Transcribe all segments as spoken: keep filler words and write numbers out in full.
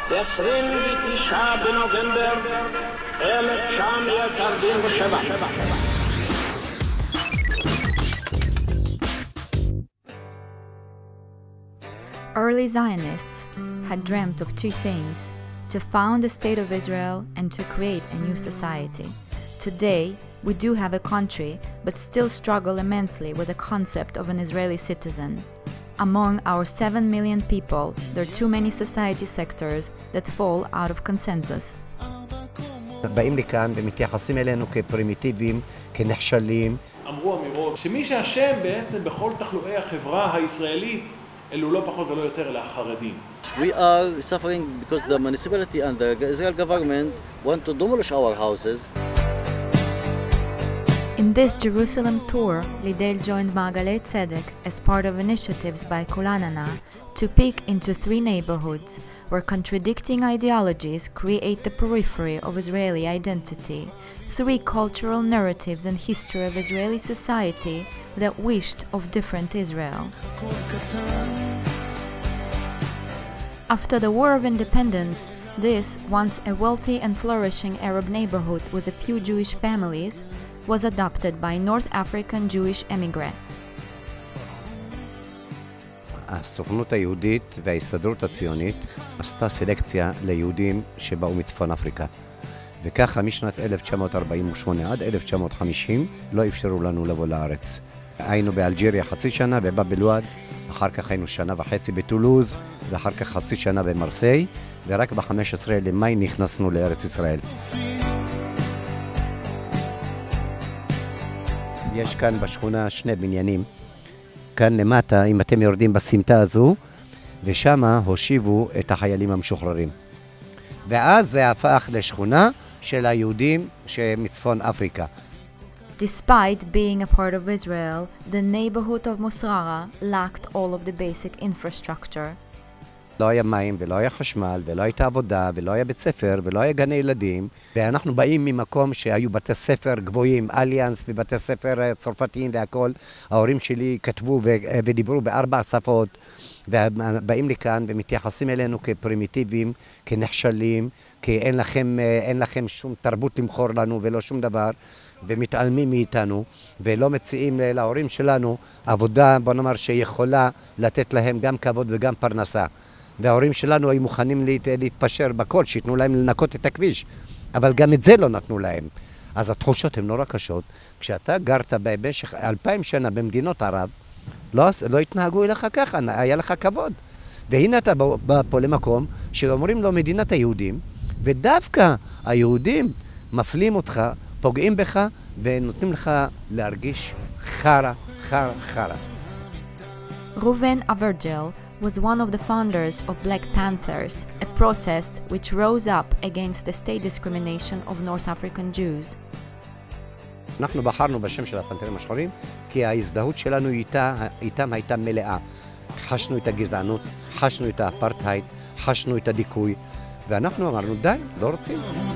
ב-עשרים ותשעה בנובמבר אלף תשע מאות ארבעים ושבע. Early Zionists had dreamt of two things: to found a state of Israel and to create a new society. Today, we do have a country, but still struggle immensely with the concept of an Israeli citizen. Among our seven million people, there are too many society sectors that fall out of consensus. באים לכאן ומתייחסים אלינו כפרימיטיביים, כנחשלים. אמרו אמירות שמי שאשם בעצם בכל תחלואי החברה הישראלית אלו לא פחות ולא יותר אלא החרדים. We are suffering because the municipality and the Israel government want to demolish our houses. In this Jerusalem tour, Lidel joined Ma'agalei Tzedek as part of initiatives by Kulanana to peek into three neighborhoods where contradicting ideologies create the periphery of Israeli identity, three cultural narratives and history of Israeli society that wished of different Israel. After the War of Independence, this, once a wealthy and flourishing Arab neighborhood with a few Jewish families, was adopted by North African Jewish immigrants. הסוכנות היהודית וההסתדרות הציונית עשתה סלקציה ליהודים שבאו מצפון אפריקה. וככה משנת אלף תשע מאות ארבעים ושמונה עד אלף תשע מאות חמישים לא אפשרו לנו לבוא לארץ. היינו באלג'יריה חצי שנה, בבאב אל-ואד, אחר כך היינו שנה וחצי בטולוז, ואחר כך חצי שנה במרסיי, ורק ב-חמישה עשר למאי נכנסנו לארץ ישראל. יש כאן בשכונה שני בניינים. כאן למטה, אם אתם יורדים בסמטה הזו, ושם הושיבו את החיילים המשוחררים. ואז זה הפך לשכונה של היהודים שמצפון אפריקה. Despite being a part of Israel, the neighborhood of Mosrara lacked all of the basic infrastructure. לא היה מים ולא היה חשמל ולא הייתה עבודה ולא היה בית ספר ולא היה גני ילדים. ואנחנו באים ממקום שהיו בתי ספר גבוהים, אליאנס ובתי ספר צרפתיים והכל. ההורים שלי כתבו ודיברו בארבע שפות, ובאים לכאן ומתייחסים אלינו כפרימיטיביים, כנחשלים, כי אין לכם, אין לכם שום תרבות למכור לנו ולא שום דבר, ומתעלמים מאיתנו, ולא מציעים להורים שלנו עבודה, בוא נאמר, שיכולה לתת להם גם כבוד וגם פרנסה. וההורים שלנו היו מוכנים להת, להתפשר בכל, שיתנו להם לנקות את הכביש, אבל גם את זה לא נתנו להם. אז התחושות הן נורא קשות. כשאתה גרת במשך אלפיים שנה במדינות ערב, לא, לא התנהגו אליך ככה, היה לך כבוד. והנה אתה בא פה למקום שאומרים לו מדינת היהודים, ודווקא היהודים מפלים אותך, פוגעים בך, ונותנים לך להרגיש חרה, חרה, חרה. Reuven Avergel was one of the founders of Black Panthers, a protest which rose up against the state discrimination of North African Jews. אנחנו בחרנו בשם של הפנתרים השחורים, כי ההזדהות שלנו איתה, איתם הייתה מלאה. חשנו את הגזענות, חשנו את האפרטהייד, חשנו את הדיכוי, ואנחנו אמרנו, די, לא רוצים.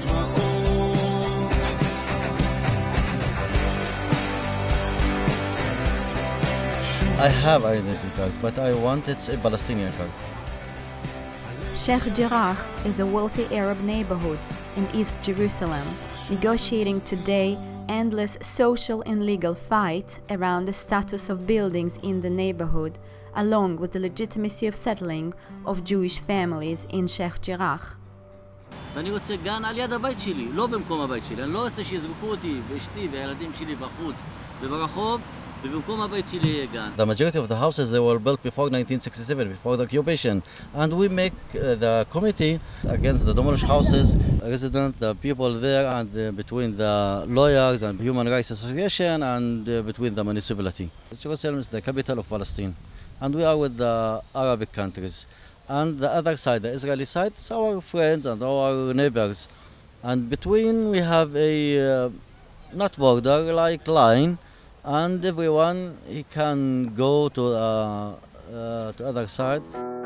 I have identity card, but I want it's a Palestinian card. Sheikh Jarrah is a wealthy Arab neighborhood in East Jerusalem, negotiating today endless social and legal fights around the status of buildings in the neighborhood, along with the legitimacy of settling of Jewish families in Sheikh Jarrah. ואני רוצה גן על יד הבית שלי, לא במקום הבית שלי. אני לא רוצה שיזרקו אותי ואשתי והילדים שלי בחוץ וברחוב, ובמקום הבית שלי יהיה גן. The majority of the houses they were built before nineteen sixty-seven, before the occupation, and we make uh, the committee against the demolished houses, resident, the people there, and uh, between the lawyers and human rights association, and uh, between the municipality. Jerusalem is the capital of Palestine, and we are with the Arabic countries. And the other side, the Israeli side, is our friends and our neighbors. And between we have a uh, not border, like line, and everyone he can go to uh, uh, to other side.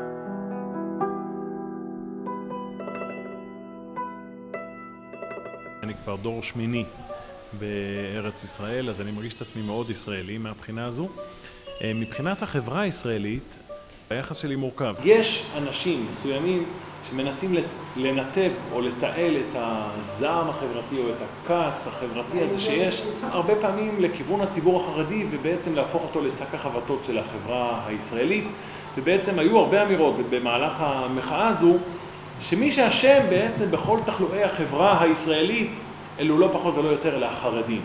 אני כבר דור שמיני בארץ ישראל, אז אני מרגיש את עצמי מאוד ישראלי מהבחינה הזו. מבחינת החברה הישראלית, היחס שלי מורכב. יש אנשים מסוימים שמנסים לנתב או לתעל את הזעם החברתי או את הכעס החברתי הזה שיש הרבה פעמים לכיוון הציבור החרדי ובעצם להפוך אותו לשק החבטות של החברה הישראלית. ובעצם היו הרבה אמירות במהלך המחאה הזו שמי שאשם בעצם בכל תחלואי החברה הישראלית אלו לא פחות ולא יותר אלא החרדים.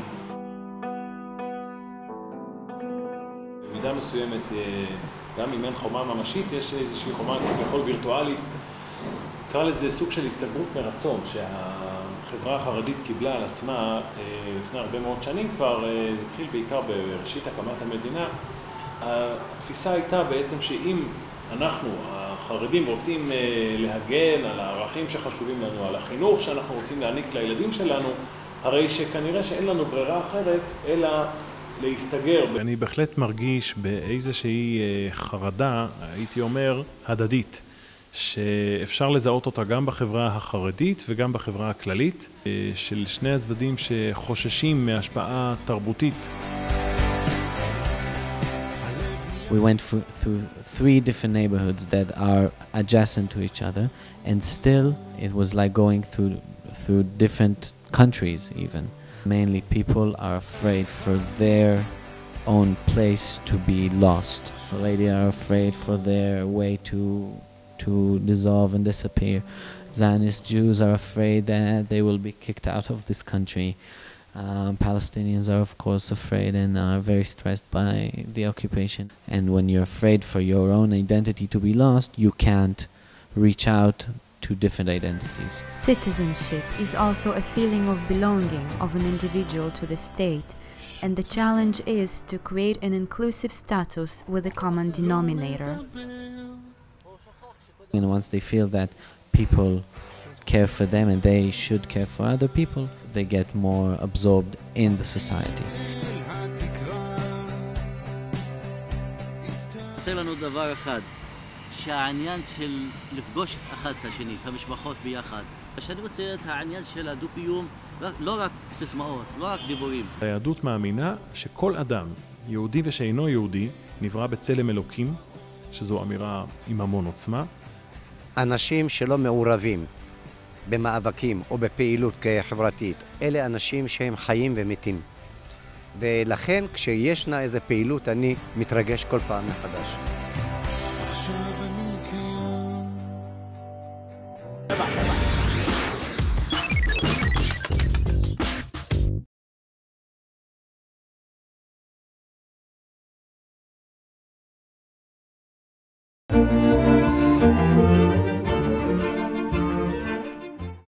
במידה מסוימת, גם אם אין חומה ממשית, יש איזושהי חומה כביכול וירטואלית. קרא לזה סוג של הסתגרות מרצון, שהחברה החרדית קיבלה על עצמה לפני הרבה מאוד שנים כבר, זה התחיל בעיקר בראשית הקמת המדינה. התפיסה הייתה בעצם שאם אנחנו, החרדים, רוצים להגן על הערכים שחשובים לנו, על החינוך שאנחנו רוצים להעניק לילדים שלנו, הרי שכנראה שאין לנו ברירה אחרת, אלא להסתגר. אני בהחלט מרגיש באיזושהי חרדה, הייתי אומר, הדדית, שאפשר לזהות אותה גם בחברה החרדית וגם בחברה הכללית, של שני הצדדים שחוששים מהשפעה תרבותית. We went through three different neighborhoods that are adjacent to each other, and still it was like going through through different countries even. Mainly people are afraid for their own place to be lost. They are afraid for their way to to dissolve and disappear. Zionist Jews are afraid that they will be kicked out of this country. Um, Palestinians are of course afraid and are very stressed by the occupation. And when you're afraid for your own identity to be lost, you can't reach out to different identities. Citizenship is also a feeling of belonging of an individual to the state, and the challenge is to create an inclusive status with a common denominator. And once they feel that people care for them and they should care for other people, they get more absorbed in the society. עושה לנו דבר אחד, שהעניין של לפגוש אחד את השני, את המשפחות ביחד. שאני רוצה את העניין של הדו-קיום, לא רק סיסמאות, לא רק דיבורים. היהדות מאמינה שכל אדם, יהודי ושאינו יהודי, נברא בצלם אלוקים, שזו אמירה עם המון עוצמה. אנשים שלא מעורבים במאבקים או בפעילות חברתית, אלה אנשים שהם חיים ומתים. ולכן כשישנה איזו פעילות אני מתרגש כל פעם מחדש.